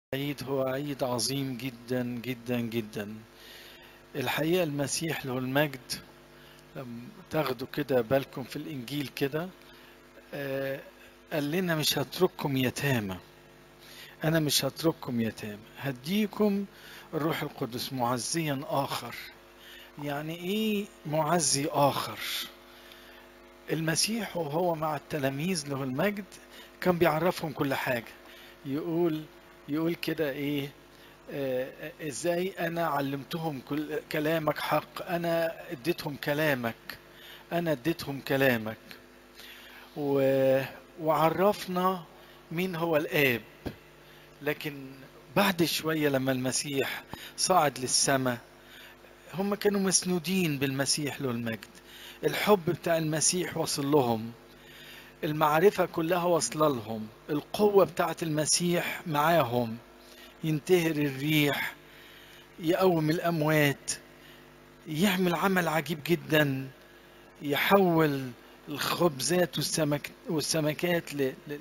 عيد هو عيد عظيم جدا جدا جدا. الحقيقة المسيح له المجد، لما تاخدوا كده بالكم في الإنجيل كده، آه، قال لنا مش هترككم يتامى. أنا مش هترككم يتامى، هديكم الروح القدس معزيا آخر. يعني إيه معزي آخر؟ المسيح وهو مع التلاميذ له المجد كان بيعرفهم كل حاجة. يقول يقول كده إيه؟ ازاي انا علمتهم كل كلامك حق، انا اديتهم كلامك، انا اديتهم كلامك و... وعرفنا مين هو الاب. لكن بعد شوية لما المسيح صعد للسماء، هم كانوا مسنودين بالمسيح له المجد. الحب بتاع المسيح وصل لهم، المعرفة كلها وصل لهم، القوة بتاعت المسيح معاهم. ينتهر الريح، يقوم الأموات، يعمل عمل عجيب جدا، يحول الخبزات والسمكات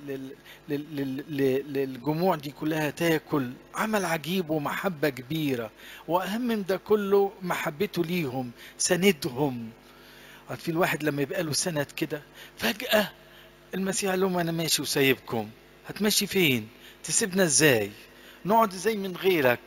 للجموع دي كلها تاكل. عمل عجيب ومحبة كبيرة، وأهم من ده كله محبته ليهم، سندهم. عارفين الواحد لما يبقى له سند كده، فجأة المسيح قال لهم أنا ماشي وسايبكم. هتمشي فين؟ تسيبنا ازاي؟ نقعد ازاي من غيرك؟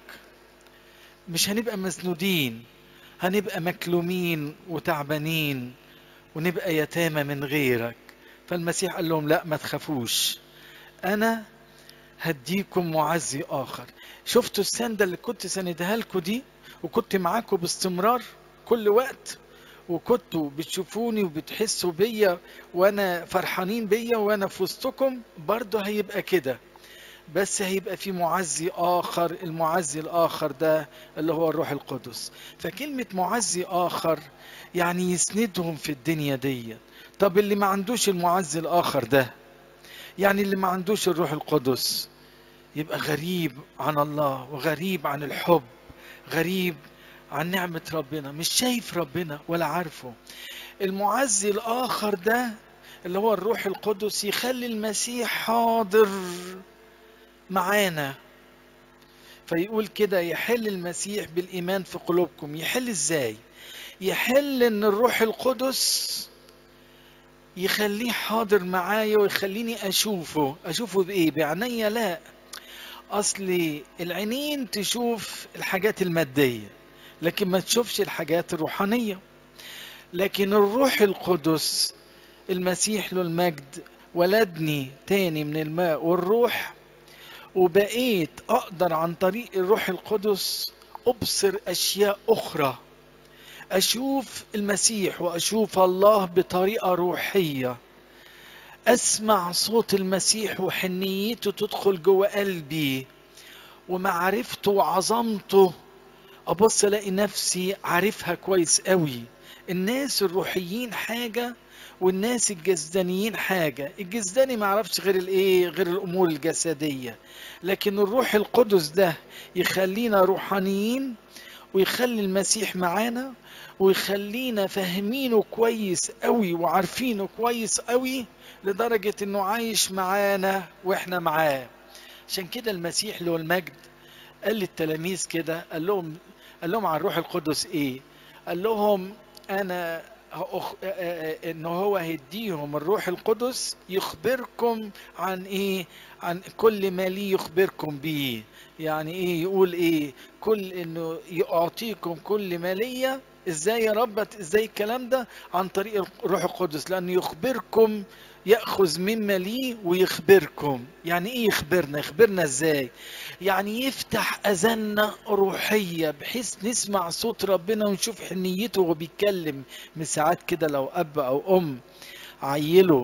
مش هنبقى مسنودين، هنبقى مكلومين وتعبانين ونبقى يتامى من غيرك. فالمسيح قال لهم لا، ما تخافوش، انا هديكم معزي اخر. شفتوا السندة اللي كنت سندها لكم دي، وكنت معاكم باستمرار كل وقت، وكنتوا بتشوفوني وبتحسوا بيا وانا فرحانين بيا وانا في وسطكم، برضه هيبقى كده. بس هيبقى في معزي آخر، المعزي الآخر ده اللي هو الروح القدس. فكلمة معزي آخر يعني يسندهم في الدنيا دي. طب اللي ما عندوش المعزي الآخر ده، يعني اللي ما عندوش الروح القدس، يبقى غريب عن الله وغريب عن الحب، غريب عن نعمة ربنا، مش شايف ربنا ولا عارفه. المعزي الآخر ده اللي هو الروح القدس يخلي المسيح حاضر معانا. فيقول كده يحل المسيح بالإيمان في قلوبكم. يحل إزاي؟ يحل إن الروح القدس يخليه حاضر معايا ويخليني أشوفه بإيه؟ بعينيا؟ لا، أصل العينين تشوف الحاجات المادية لكن ما تشوفش الحاجات الروحانية. لكن الروح القدس، المسيح له المجد ولدني تاني من الماء والروح، وبقيت أقدر عن طريق الروح القدس أبصر أشياء أخرى، أشوف المسيح وأشوف الله بطريقة روحية، أسمع صوت المسيح وحنيته تدخل جوه قلبي ومعرفته وعظمته. أبص ألاقي نفسي عارفها كويس قوي. الناس الروحيين حاجة والناس الجسدانيين حاجة. الجسداني ما يعرفش غير الايه، غير الامور الجسدية. لكن الروح القدس ده يخلينا روحانيين، ويخلي المسيح معانا، ويخلينا فاهمينه كويس قوي وعارفينه كويس قوي، لدرجة انه عايش معانا واحنا معاه. عشان كده المسيح له المجد قال للتلاميذ كده، قال لهم عن الروح القدس ايه؟ قال لهم انا ان هو هيديهم الروح القدس يخبركم عن ايه؟ عن كل ما لي يخبركم به. يعني ايه؟ يقول ايه؟ كل انه يعطيكم كل ما لي. ازاي يا رب؟ ازاي الكلام ده؟ عن طريق الروح القدس، لانه يخبركم، يأخذ مما لي ويخبركم. يعني ايه يخبرنا؟ يخبرنا ازاي؟ يعني يفتح اذاننا روحيه بحيث نسمع صوت ربنا ونشوف حنيته وهو بيتكلم. من ساعات كده لو اب او ام عيله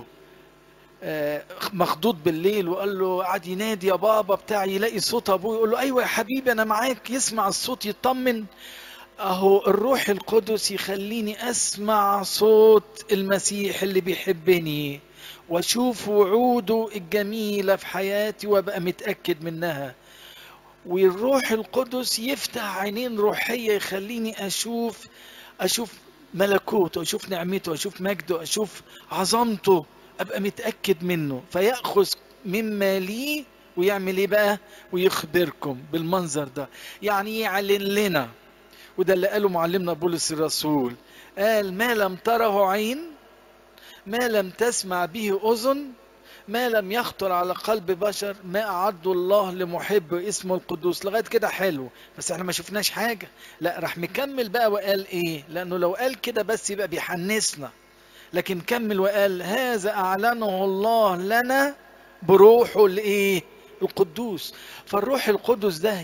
مخضوض بالليل وقال له، قعد ينادي يا بابا بتاع، يلاقي صوت ابوه يقول له ايوه يا حبيبي انا معاك، يسمع الصوت يطمن. اهو الروح القدس يخليني اسمع صوت المسيح اللي بيحبني، واشوف وعوده الجميلة في حياتي وابقى متأكد منها. والروح القدس يفتح عينين روحية يخليني أشوف ملكوته، أشوف نعمته، أشوف مجده، أشوف عظمته، أبقى متأكد منه. فيأخذ مما لي ويعمل ايه بقى؟ ويخبركم بالمنظر ده، يعني يعلن لنا. وده اللي قاله معلمنا بولس الرسول، قال ما لم تره عين، ما لم تسمع به أذن، ما لم يخطر على قلب بشر، ما أعد الله لمحب اسمه القدوس. لغاية كده حلو، بس احنا ما شفناش حاجة. لا، راح مكمل بقى وقال ايه؟ لأنه لو قال كده بس يبقى بيحنسنا، لكن كمل وقال هذا أعلنه الله لنا بروحه الايه؟ القدوس. فالروح القدس ده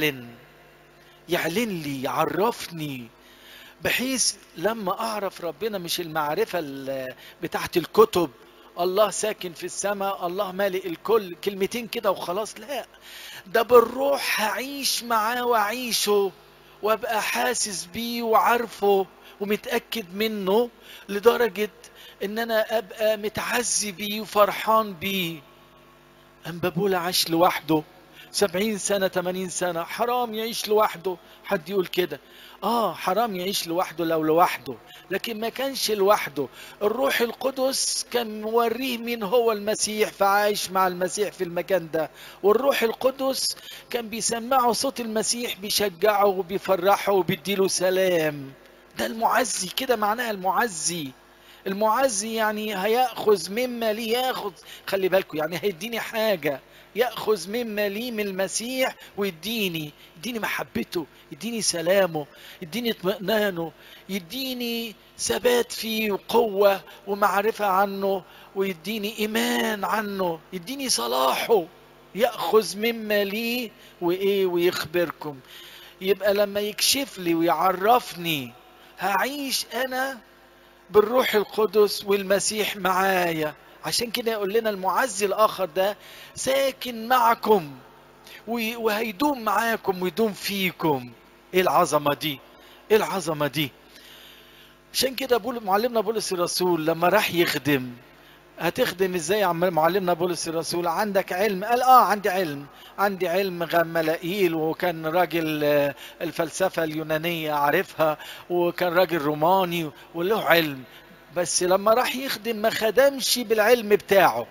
يعلن لي، يعرفني، بحيث لما اعرف ربنا، مش المعرفة بتاعت الكتب، الله ساكن في السماء، الله مالئ الكل، كلمتين كده وخلاص. لا، ده بالروح هعيش معاه واعيشه، وابقى حاسس بيه وعارفه ومتأكد منه، لدرجة ان انا ابقى متعزي بيه وفرحان بيه. أنبابولا عاش لوحده 70 سنة 80 سنة، حرام يعيش لوحده. حد يقول كده؟ حرام يعيش لوحده لو لوحده، لكن ما كانش لوحده. الروح القدس كان موريه مين هو المسيح، فعايش مع المسيح في المكان ده. والروح القدس كان بيسمعه صوت المسيح، بيشجعه وبيفرحه وبيديله سلام. ده المعزي، كده معناها المعزي. المعزي يعني هيأخذ مما لي، ياخذ، خلي بالكم، يعني هيديني حاجة، يأخذ مما لي من المسيح ويديني محبته، يديني سلامه، يديني اطمئنانه، يديني ثبات فيه وقوة ومعرفة عنه، ويديني إيمان عنه، يديني صلاحه. يأخذ مما لي وإيه؟ ويخبركم. يبقى لما يكشف لي ويعرفني، هعيش أنا بالروح القدس والمسيح معايا. عشان كده يقول لنا المعزي الآخر ده ساكن معكم وهيدوم معاكم ويدوم فيكم. ايه العظمة دي، ايه العظمة دي! عشان كده معلمنا بولس الرسول لما راح يخدم، هتخدم ازاي يا معلمنا بولس الرسول؟ عندك علم؟ قال عندي علم غملائيل، وكان راجل الفلسفة اليونانية عارفها، وكان راجل روماني وله علم. بس لما راح يخدم ما خدمش بالعلم بتاعه،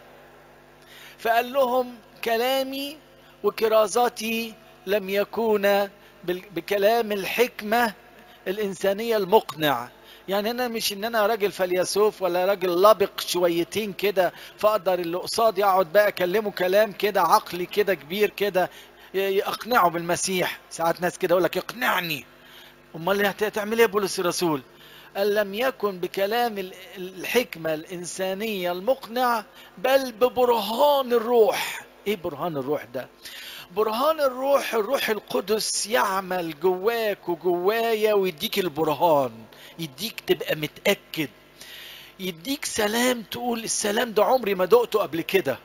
فقال لهم كلامي وكرازاتي لم يكون بكلام الحكمة الإنسانية المقنع. يعني أنا مش إن أنا راجل فيلسوف ولا راجل لبق شويتين كده، فأقدر اللي قصادي أقعد بقى أكلمه كلام كده عقلي كده كبير كده يقنعه بالمسيح. ساعات ناس كده يقول لك يقنعني. أمال هتعمل إيه بولس الرسول؟ قال لم يكن بكلام الحكمة الإنسانية المقنع، بل ببرهان الروح. إيه برهان الروح ده؟ برهان الروح، الروح القدس يعمل جواك وجوايا ويديك البرهان، يديك تبقى متأكد، يديك سلام، تقول السلام ده عمري ما دقته قبل كده.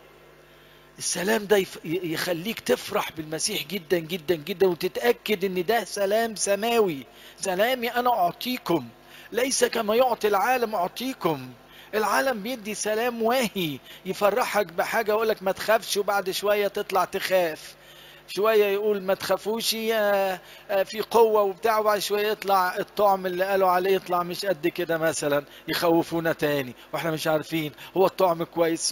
السلام ده يخليك تفرح بالمسيح جدا جدا جدا، وتتأكد ان ده سلام سماوي. سلامي انا اعطيكم، ليس كما يعطي العالم اعطيكم. العالم بيدي سلام واهي، يفرحك بحاجة يقولك ما تخافش، وبعد شوية تطلع تخاف. شوية يقول ما تخافوش في قوة وبتاع، وبعد شوية يطلع الطعم اللي قالوا عليه يطلع مش قد كده مثلا، يخوفونا تاني واحنا مش عارفين هو الطعم كويس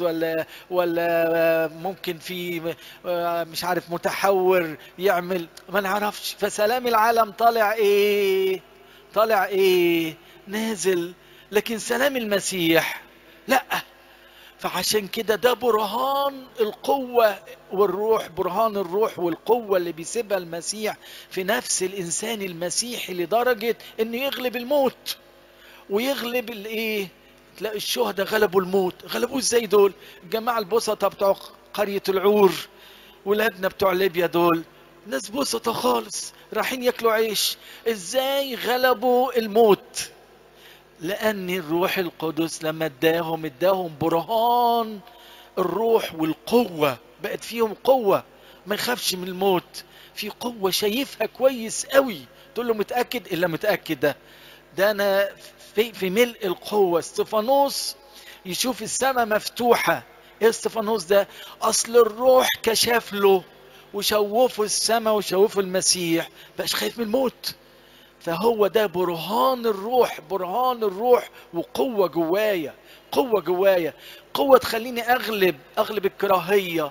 ولا ممكن في مش عارف متحور يعمل، ما نعرفش. فسلام العالم طالع ايه؟ طالع ايه؟ نازل. لكن سلام المسيح لا. فعشان كده ده برهان القوة والروح، برهان الروح والقوة اللي بيسيبها المسيح في نفس الإنسان المسيحي، لدرجة إنه يغلب الموت ويغلب الإيه؟ تلاقي الشهداء غلبوا الموت. غلبوه إزاي دول؟ الجماعة البسطة بتوع قرية العور، ولادنا بتوع ليبيا دول ناس بسطة خالص رايحين ياكلوا عيش. إزاي غلبوا الموت؟ لأن الروح القدس لما اداهم برهان الروح والقوة، بقت فيهم قوة، ما يخافش من الموت، في قوة شايفها كويس قوي. تقول له متأكد؟ إلا متأكد ده أنا في ملء القوة. استفانوس يشوف السماء مفتوحة. إيه استفانوس ده؟ أصل الروح كشف له وشوفه السماء وشوفه المسيح، بقاش خايف من الموت. فهو ده برهان الروح، برهان الروح وقوة جوايا، قوة جوايا، قوة تخليني أغلب الكراهية،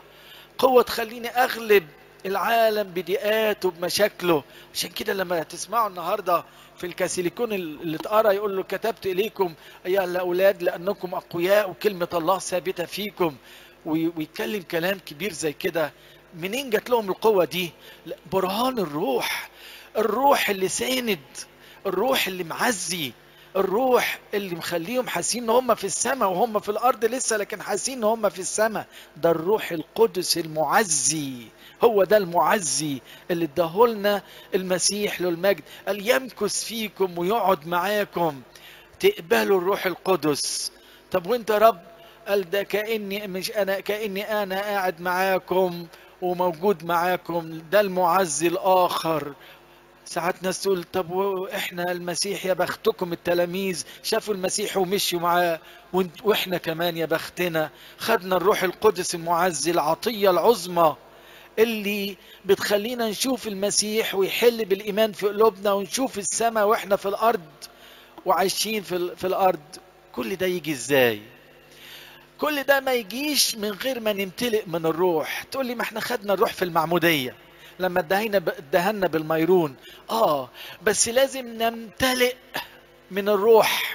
قوة تخليني اغلب العالم بضيقاته بمشاكله. عشان كده لما تسمعوا النهارده في الكاثوليكون اللي اتقرا يقول له كتبت اليكم ايها الاولاد لانكم اقوياء وكلمة الله ثابتة فيكم، ويتكلم كلام كبير زي كده. منين جات لهم القوة دي؟ برهان الروح، الروح اللي ساند، الروح اللي معزي، الروح اللي مخليهم حاسين ان هم في السماء وهم في الارض لسه، لكن حاسين ان هم في السماء. ده الروح القدس المعزي، هو ده المعزي اللي اداهولنا المسيح له المجد. قال يمكث فيكم ويقعد معاكم، تقبلوا الروح القدس. طب وانت يا رب؟ قال ده كأني مش انا، كأني انا قاعد معاكم وموجود معاكم، ده المعزي الاخر. ساعات ناس تقول طب واحنا المسيح يا بختكم التلاميذ شافوا المسيح ومشوا معاه، واحنا كمان يا بختنا خدنا الروح القدس المعزي، العطية العظمى اللي بتخلينا نشوف المسيح ويحل بالإيمان في قلوبنا ونشوف السماء واحنا في الأرض وعايشين في الأرض. كل ده يجي ازاي؟ كل ده ما يجيش من غير ما نمتلئ من الروح. تقول لي ما احنا خدنا الروح في المعمودية لما ادهنا بالميرون. بس لازم نمتلئ من الروح.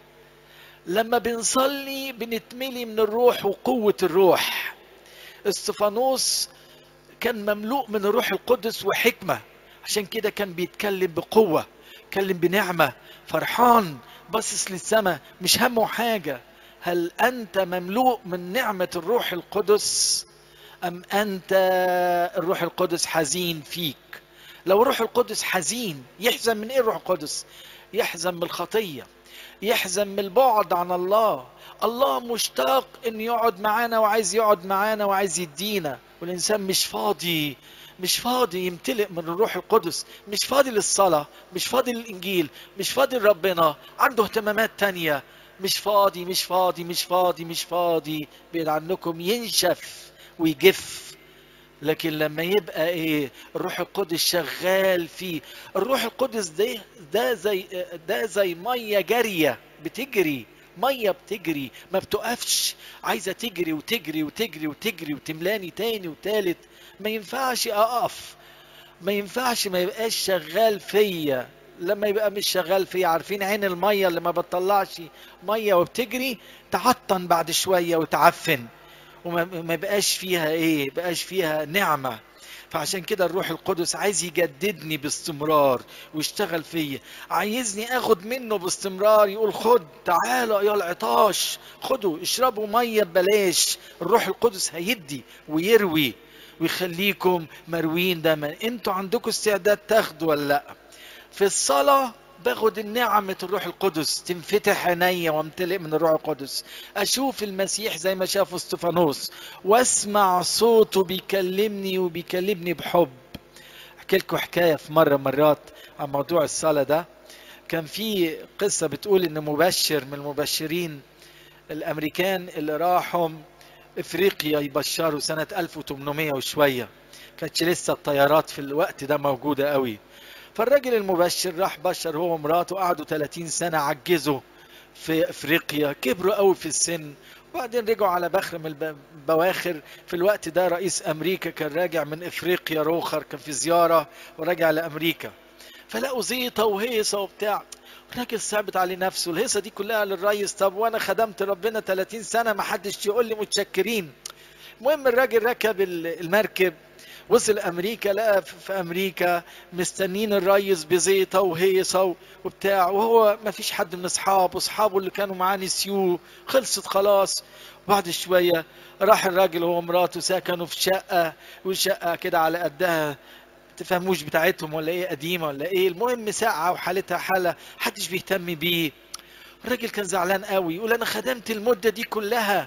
لما بنصلي بنتملي من الروح وقوة الروح. استفانوس كان مملوء من الروح القدس وحكمة، عشان كده كان بيتكلم بقوة، كلم بنعمة، فرحان، باصص للسماء، مش همه حاجة. هل أنت مملوء من نعمة الروح القدس أم أنت الروح القدس حزين فيك؟ لو الروح القدس حزين، يحزن من إيه الروح القدس؟ يحزن من الخطية، يحزن من البعد عن الله. الله مشتاق إن يقعد معانا وعايز يقعد معانا وعايز يدينا، والإنسان مش فاضي يمتلئ من الروح القدس، مش فاضي للصلاة، مش فاضي للإنجيل، مش فاضي لربنا، عنده اهتمامات تانية. مش فاضي بعيد عنكم ينشف ويجف. لكن لما يبقى الروح القدس شغال فيه، الروح القدس ده زي ميه جاريه بتجري، ميه بتجري ما بتقفش، عايزه تجري وتجري وتجري وتجري وتملاني تاني وتالت. ما ينفعش اقف، ما ينفعش ما يبقاش شغال فيا. لما يبقى مش شغال فيا، عارفين عين الميه اللي ما بتطلعش ميه وبتجري تعطن بعد شويه وتعفن، وما بقاش فيها بقاش فيها نعمة. فعشان كده الروح القدس عايز يجددني باستمرار ويشتغل فيا، عايزني اخد منه باستمرار. يقول خد تعالوا يا العطاش، خدوا اشربوا مية ببلاش. الروح القدس هيدي ويروي ويخليكم مروين دايما. انتوا عندكم استعداد تاخدوا ولا لا؟ في الصلاة باخد النعمة الروح القدس، تنفتح عينيا وامتلئ من الروح القدس، اشوف المسيح زي ما شافه استفانوس، واسمع صوته بيكلمني وبيكلمني بحب. احكي لكم حكاية في مرات عن موضوع الصلاة ده. كان في قصة بتقول ان مبشر من المبشرين الامريكان اللي راحوا افريقيا يبشروا سنة 1800 وشوية، كانتش لسه الطيارات في الوقت ده موجودة قوي. فالراجل المبشر راح بشر هو ومراته، قعدوا 30 سنة عجزوا في افريقيا، كبروا قوي في السن. وبعدين رجعوا على بخر من البواخر. في الوقت ده رئيس امريكا كان راجع من افريقيا، روخر كان في زيارة وراجع لامريكا، فلقوا زيطة وهيصة وبتاع. الراجل ثابت عليه نفسه، الهيصة دي كلها للرئيس، طب وانا خدمت ربنا 30 سنة ما حدش يقول لي متشكرين. المهم الراجل ركب المركب، وصل امريكا، لقى في امريكا مستنين الريس بزيطه وهيصه وبتاع، وهو ما فيش حد من اصحابه اللي كانوا معاه نسيوه، خلصت خلاص. بعد شويه راح الراجل هو ومراته سكنوا في شقه، وشقه كده على قدها، تفهموش بتاعتهم ولا ايه، قديمه ولا ايه، المهم ساعه وحالتها حاله، محدش بيهتم بيه. الراجل كان زعلان قوي، يقول انا خدمت المده دي كلها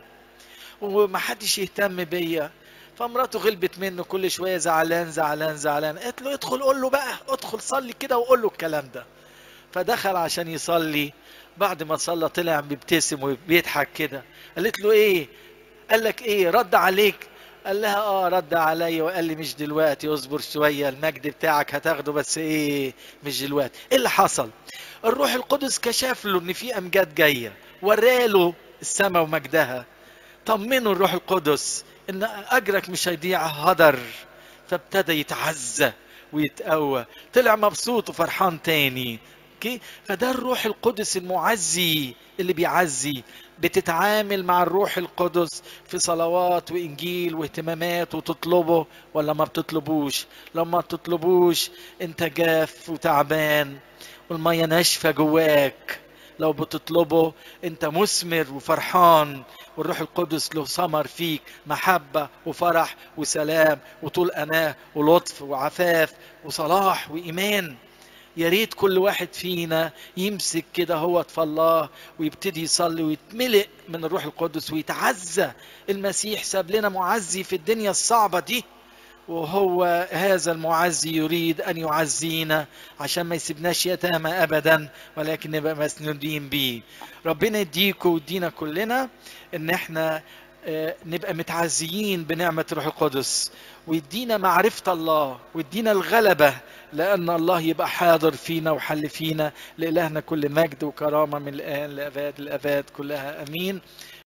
ومحدش يهتم بيا. فمراته غلبت منه، كل شويه زعلان. قالت له ادخل قول له بقى، ادخل صلي كده وقول له الكلام ده. فدخل عشان يصلي، بعد ما صلى طلع بيبتسم وبيضحك كده. قالت له ايه؟ قال لك ايه؟ رد عليك؟ قال لها رد عليا وقال لي مش دلوقتي، اصبر شويه، المجد بتاعك هتاخده بس مش دلوقتي. ايه اللي حصل؟ الروح القدس كشف له ان في امجاد جايه، وراله السماء ومجدها. طمنوا الروح القدس ان اجرك مش هيضيع هدر. فابتدى يتعزى ويتقوى، طلع مبسوط وفرحان تاني. اوكي، فده الروح القدس المعزي اللي بيعزي. بتتعامل مع الروح القدس في صلوات وانجيل واهتمامات وتطلبه ولا ما بتطلبوش؟ لما بتطلبوش انت جاف وتعبان والمية ناشفة جواك. لو بتطلبه انت مثمر وفرحان، والروح القدس له ثمر فيك، محبة وفرح وسلام وطول أناة ولطف وعفاف وصلاح وإيمان. يا ريت كل واحد فينا يمسك كده هو في الله ويبتدي يصلي ويتملئ من الروح القدس ويتعزى. المسيح ساب لنا معزي في الدنيا الصعبة دي، وهو هذا المعزي يريد أن يعزينا عشان ما يسيبناش يتامى أبدا، ولكن نبقى مسنودين بيه. ربنا يديكوا ويدينا كلنا إن احنا نبقى متعزيين بنعمة الروح القدس، ويدينا معرفة الله ويدينا الغلبة، لأن الله يبقى حاضر فينا وحل فينا. لإلهنا كل مجد وكرامة من الآن لأباد الأباد كلها، أمين.